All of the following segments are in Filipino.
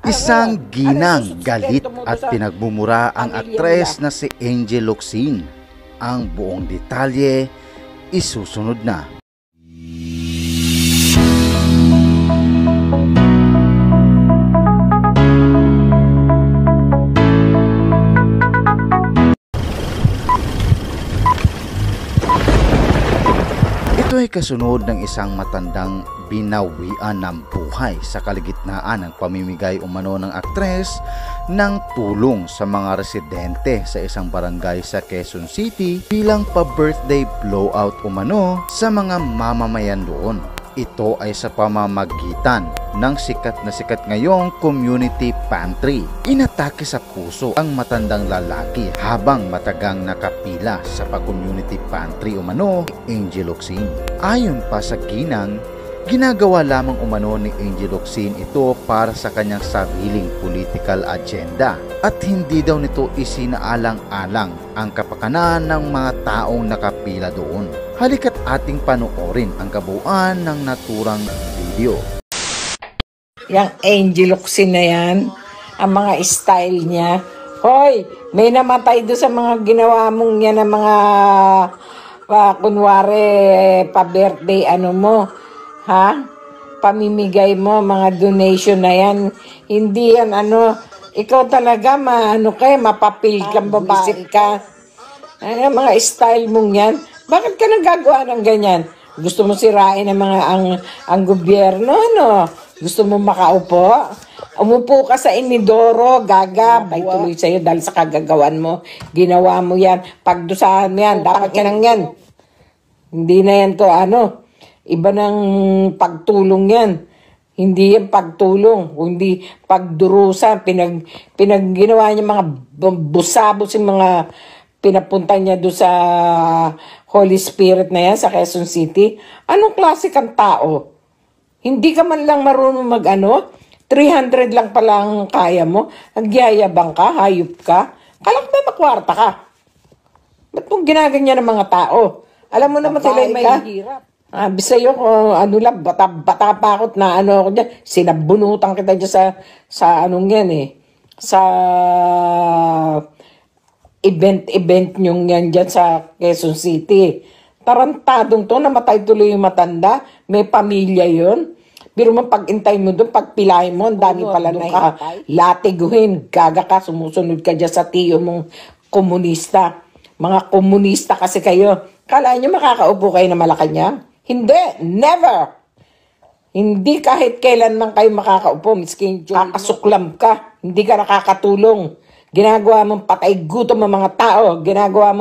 Isang ginang, galit at pinagmumura ang aktres na si Locsin. Ang buong detalye isusunod na. Ito ay kasunod ng isang matandang binawian ng buhay sa kaligitnaan ng pamimigay umano ng aktres ng tulong sa mga residente sa isang barangay sa Quezon City bilang pa-birthday blowout umano sa mga mamamayan doon. Ito ay sa pamamagitan ng sikat na sikat ngayong community pantry. Inatake sa puso ang matandang lalaki habang matagang nakapila sa pa-community pantry umano ni Locsin. Ayon pa sa ginang, ginagawa lamang umano ni Locsin ito para sa kanyang sariling political agenda at hindi daw nito isinaalang-alang ang kapakanan ng mga taong nakapila doon. Halika't ating panoorin ang kabuuan ng naturang video. Yang Locsin na yan, ang mga style niya. Hoy, may namatay doon sa mga ginawa mong yan ng mga kunwari pa-birthday ano mo. Ha? Pamimigay mo, mga donation na yan. Hindi yan ano, ikaw talaga mapapil kang babae ka. Ano, mga style mong yan. Bakit ka nagagawa ng ganyan? Gusto mo sirain ang gobyerno, no? Gusto mo makaupo? Umupo ka sa inidoro, gaga, bay tuloy sa'yo dahil sa kagagawan mo. Ginawa mo yan, pagdusahan mo yan, dapat ka nang yan. Hindi na yan to, iba ng pagtulong yan. Hindi yan pagtulong, kundi pagdurusa. Ginawa niya mga busabos yung mga pinapunta niya doon sa Holy Spirit na yan sa Quezon City. Anong klase kang tao? Hindi ka man lang marunong 300 lang pala ang kaya mo. Nagyayabang ka, hayop ka. Kalak na makwarta ka. Ba't mong ginaganyan ng mga tao? Alam mo naman sila may hirap. Bisayo ko, bata pa ako na ako dyan. Sinabunutan kita dyan sa sa event nyong yan dyan sa Quezon City. Tarantadong to, namatay tuloy yung matanda. May pamilya yun. Pero pag-intay mo doon, pagpilahin mo, ang dami pala na latiguhin. Gaga ka, sumusunod ka dyan sa tiyo mong komunista. Mga komunista kasi kayo. Kala nyo makakaupo kayo na Malacanang? Hindi, never. Hindi kahit kailan man kayo makakaupo, miskin kakasuklam ka. Hindi ka nakakatulong. Ginagawa mong patay gutom ang mga tao. Ginagawa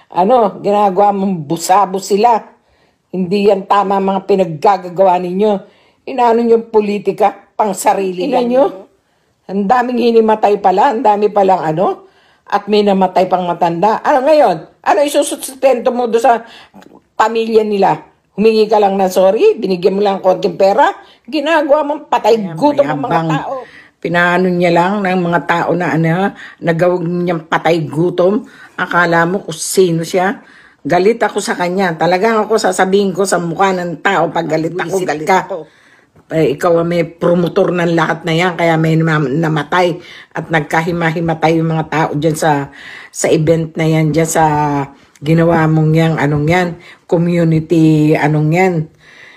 mong busabo sila. Hindi yan tama mga pinaggagawa ninyo. Inaano yung politika, pang sarili lang nyo. Ang daming hinimatay pala, ang dami palang at may namatay pang matanda. Ano ngayon? Ano isusustento mo doon sa pamilya nila? Humingi ka lang na sorry, binigyan mo lang konting pera, ginagawa mong patay gutom ang mga tao. Pinaano niya lang ng mga tao na nagawag niyang patay gutom. Akala mo kung sino siya. Galit ako sa kanya. Talagang ako sasabihin ko sa mukha ng tao pag galit ako, galit ka. Ikaw may promotor ng lahat na yan, kaya may namatay at nagkahimahimatay yung mga tao dyan sa event na yan, dyan sa ginawa mong yan, community, yan.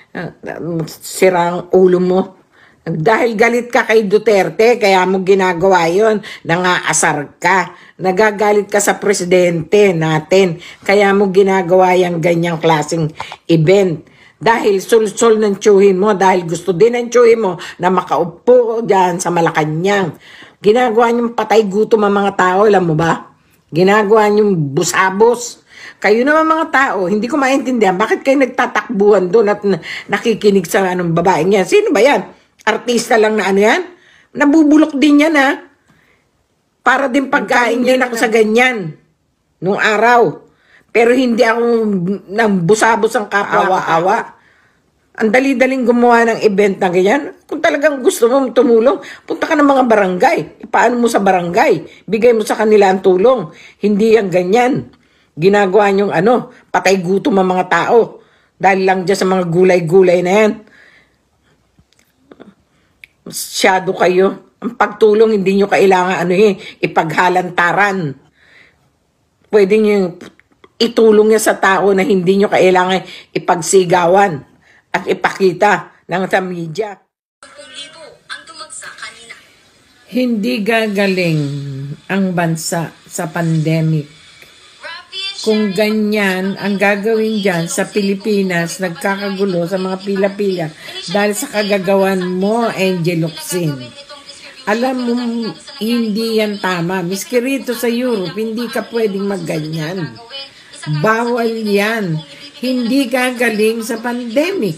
Sirang ulo mo. Dahil galit ka kay Duterte, kaya mo ginagawa yun, nangaasar ka. Nagagalit ka sa presidente natin, kaya mo ginagawa yung ganyang klaseng event. Dahil sul-sul ng tiyuhin mo, dahil gusto din ng tiyuhin mo na makaupo dyan sa Malacanang. Ginagawa niyong patay gutom ang mga tao, alam mo ba? Ginagawa niyong busabos. Kayo naman mga tao, hindi ko maintindihan, bakit kayo nagtatakbuhan doon at nakikinig sa babaeng yan? Sino ba yan? Artista lang na yan? Nabubulok din yan Para din pagkain din ako sa ganyan. Nung araw. Pero hindi ako nang busabos ang kapwa-awa. Ang dali-daling gumawa ng event na ganyan. Kung talagang gusto mo tumulong, punta ka ng mga barangay. Ipaano mo sa barangay? Bigay mo sa kanila ang tulong. Hindi yan ganyan. Ginagawa niyong patay gutom ang mga tao. Dahil lang dyan sa mga gulay-gulay na yan. Masyado kayo. Ang pagtulong, hindi nyo kailangan ipaghalantaran. Pwede nyo itulong niya sa tao na hindi nyo kailangan ipagsigawan at ipakita ng sa media. Hindi gagaling ang bansa sa pandemic. Kung ganyan ang gagawin dyan sa Pilipinas, nagkakagulo sa mga pila-pila dahil sa kagagawan mo, Angel Locsin. Alam mo, hindi yan tama. Miski rito sa Europe, hindi ka pwedeng magganyan. Bawal yan. Hindi gagaling sa pandemic.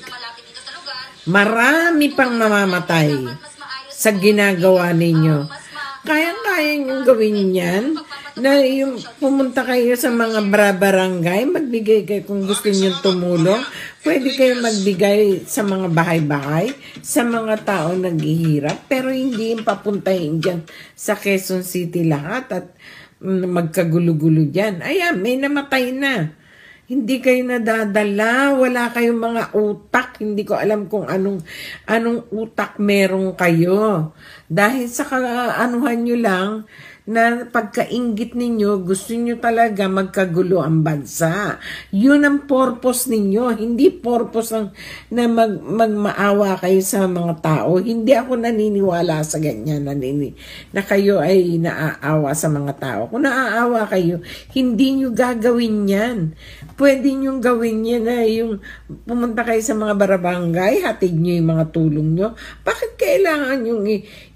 Marami pang mamamatay sa ginagawa ninyo. Kaya-kaya niyong gawin yan na yung pumunta kayo sa mga barangay, magbigay kayo kung gusto niyong tumulong. Pwede kayo magbigay sa mga bahay-bahay, sa mga tao naghihirap, pero hindi yung papuntahin dyan sa Quezon City lahat at magkagulo-gulo dyan. Ayan, may namatay na. Hindi kayo nadadala, wala kayong mga utak. Hindi ko alam kung anong utak meron kayo. Dahil sa anuhan nyo lang, na pagkainggit ninyo, gusto nyo talaga magkagulo ang bansa. Yun ang purpose ninyo. Hindi purpose na magmaawa kayo sa mga tao. Hindi ako naniniwala sa ganyan na kayo ay naaawa sa mga tao. Kung naaawa kayo, hindi nyo gagawin yan. Pwede nyo gawin yan na yung pumunta kayo sa mga barangay, hatid nyo yung mga tulong nyo. Bakit kailangan yung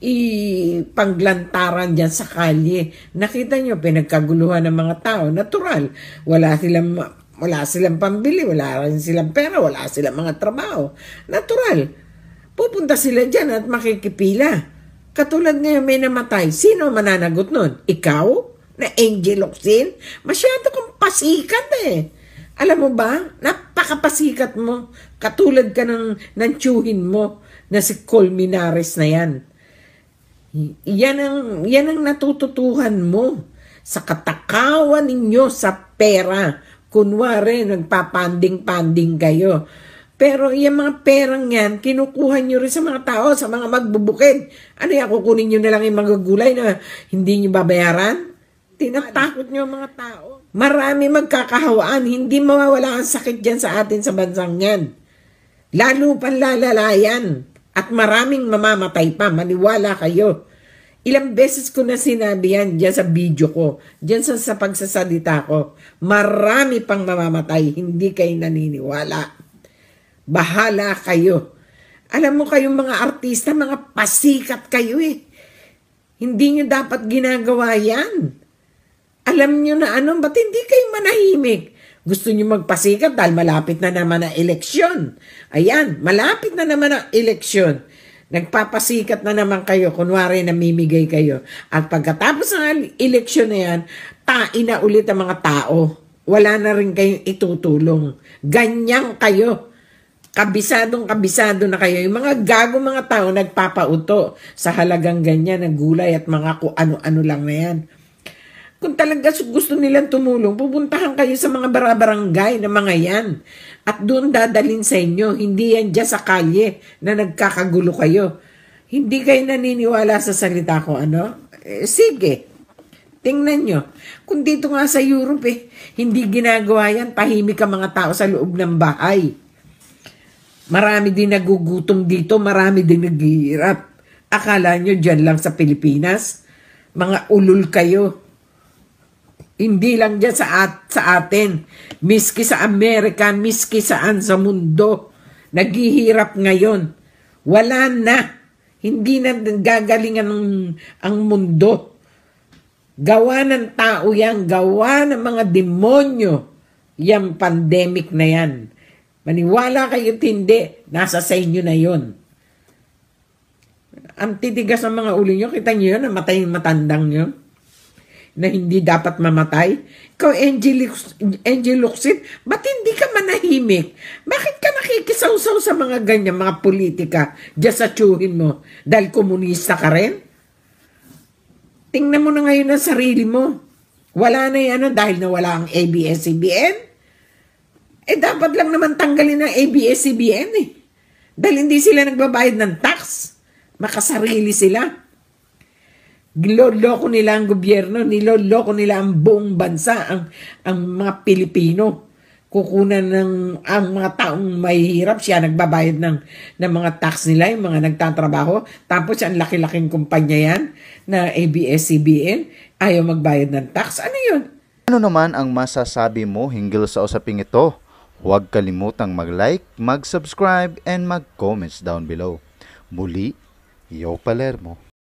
ipaglantaran dyan sa kalye? Nakita nyo, pinagkaguluhan ng mga tao. Natural. Wala silang pambili, wala rin silang pera, wala silang mga trabaho. Natural. Pupunta sila dyan at makikipila. Katulad ngayon may namatay. Sino mananagot nun? Ikaw? Na Angel Locsin? Masyado kang pasikat eh. Alam mo ba? Napakapasikat mo. Katulad ka ng tiyuhin mo na si Colmenares na yan. Yan ang natututuhan mo sa katakawan ninyo sa pera. Kunwari, nagpapanding-panding kayo. Pero yung mga perang yan, kinukuha nyo rin sa mga tao, sa mga magbubukid. Ano yan, kukunin nyo na lang yung mga gulay na hindi nyo babayaran? Tinatakot nyo mga tao. Marami magkakahawaan, hindi mawawala ang sakit dyan sa atin sa bansang yan. Lalo panlalalayan. At maraming mamamatay pa, maniwala kayo. Ilang beses ko na sinabi yan dyan sa video ko, dyan sa pagsasalita ko. Marami pang mamamatay, hindi kayo naniniwala. Bahala kayo. Alam mo kayong mga artista, mga pasikat kayo eh. Hindi nyo dapat ginagawa yan. Alam nyo na ba't hindi kayo manahimik? Gusto nyo magpasikat dahil malapit na naman ang eleksyon. Ayan, malapit na naman ang eleksyon. Nagpapasikat na naman kayo, kunwari namimigay kayo. At pagkatapos ng eleksyon na yan, tain na ulit ang mga tao. Wala na rin kayong itutulong. Ganyan kayo. Kabisado na kayo. Yung mga gago mga tao nagpapauto sa halagang ganyan ng gulay at mga kung ano-ano lang na yan. Kung talaga gusto nilang tumulong, pupuntahan kayo sa mga barangay na mga yan. At doon dadalhin sa inyo. Hindi yan dyan sa kalye na nagkakagulo kayo. Hindi kayo naniniwala sa salita ko, sige. Tingnan nyo. Kung dito nga sa Europe, hindi ginagawa yan. Tahimik ang mga tao sa loob ng bahay. Marami din nagugutom dito. Marami din naghihirap. Akala nyo dyan lang sa Pilipinas? Mga ulul kayo. Hindi lang dyan sa atin. Miski sa Amerika, miski saan sa mundo. Naghihirap ngayon. Wala na. Hindi na gagalingan ang mundo. Gawa ng tao yan. Gawa ng mga demonyo. Yang pandemic na yan. Maniwala kayo hindi. Nasa sa inyo na yon. Ang titigas ng mga ulo nyo. Kita nyo yun. Namatay yung matandang nyo. Na hindi dapat mamatay? Ikaw, Angel Locsin, ba't hindi ka manahimik? Bakit ka nakikisaw-saw sa mga ganyan, mga politika, dyan sa tiyuhin mo? Dahil komunista ka rin? Tingnan mo na ngayon ang sarili mo. Wala na yan dahil nawala ang ABS-CBN? Dapat lang naman tanggalin ang ABS-CBN Dahil hindi sila nagbabayad ng tax. Makasarili sila. Niloloko nila ang gobyerno, niloloko nila ang buong bansa, ang mga Pilipino. Kukunan ang mga taong mahihirap, siya nagbabayad ng mga tax nila, yung mga nagtatrabaho. Tapos ang laki-laking kumpanya yan na ABS-CBN, ayaw magbayad ng tax. Ano yun? Ano naman ang masasabi mo hinggil sa usaping ito? Huwag kalimutang mag-like, mag-subscribe, and mag-comments down below. Muli, Yo Palermo.